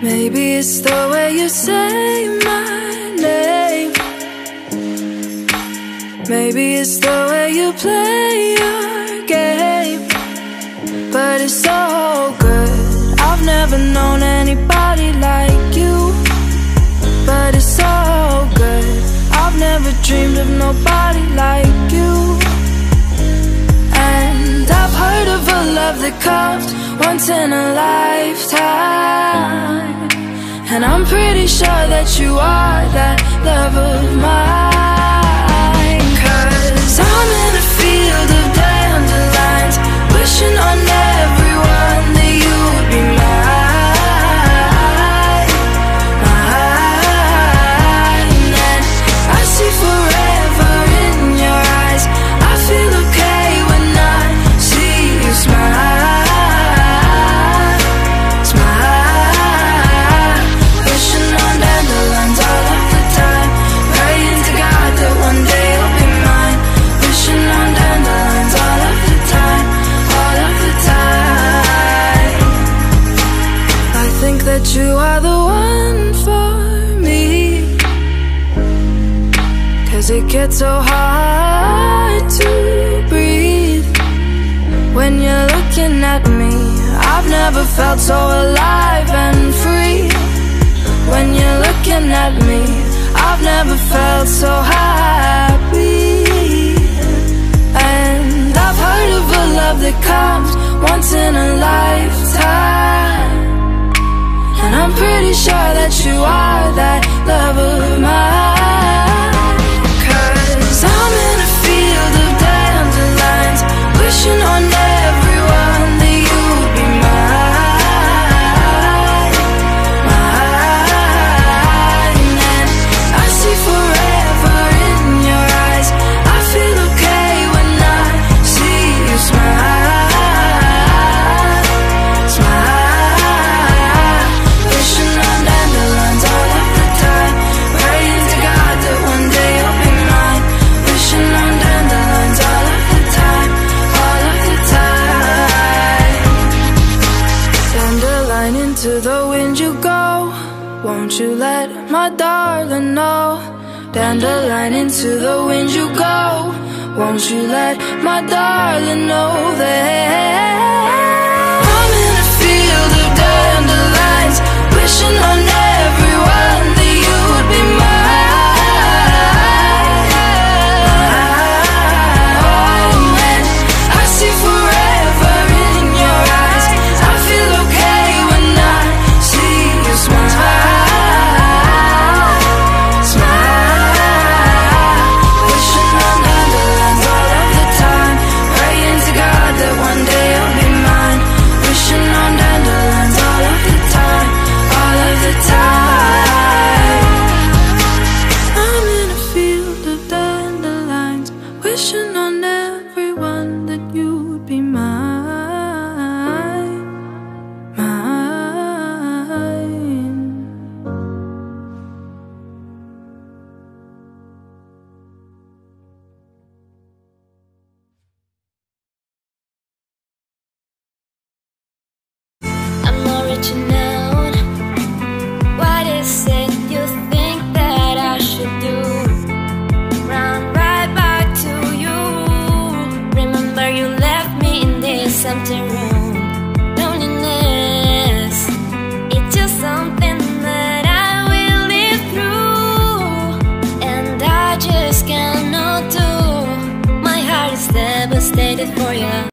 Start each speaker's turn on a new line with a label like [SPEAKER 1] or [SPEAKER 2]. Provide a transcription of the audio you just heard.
[SPEAKER 1] Maybe it's the way you say my name. Maybe it's the way you play your game. But it's so good. I've never known anybody like you. But it's so good. I've never dreamed of nobody like you. And I've heard of a love that comes once in a lifetime. And I'm pretty sure that you are that love of mine. 'Cause I'm in a field of dandelions, wishing on everyone that you would be mine, mine. And I see forever in your eyes. I feel okay when I see you smile. That you are the one for me, 'cause it gets so hard to breathe when you're looking at me. I've never felt so alive and free. When you're looking at me, I've never felt so happy. And I've heard of a love that comes once in a lifetime. And I'm pretty sure that you are that love of mine. 'Cause I'm in a field of dandelions, wishing on everyone that you would be mine, mine. And I see forever in your eyes. I feel okay when I see you smile, smile. To the wind you go, won't you let my darling know? Dandelion, into the wind you go, won't you let my darling know that I'm in a field of dandelions, wishing on everyone that you would be mine, and I see forever in your eyes. I feel okay when I see you smile, smile. Wishing on dandelions all of the time, praying to God that one day you'll be mine. Wishing on dandelions all of the time, all of the time. I'm in a field of dandelions, wishing on everyone that you would be mine, mine.
[SPEAKER 2] I'm original. What is it you think that I should do? Run right back to you. Remember you left me in this empty room. Loneliness, it's just something that I will live through, and I just cannot do. My heart is devastated for you.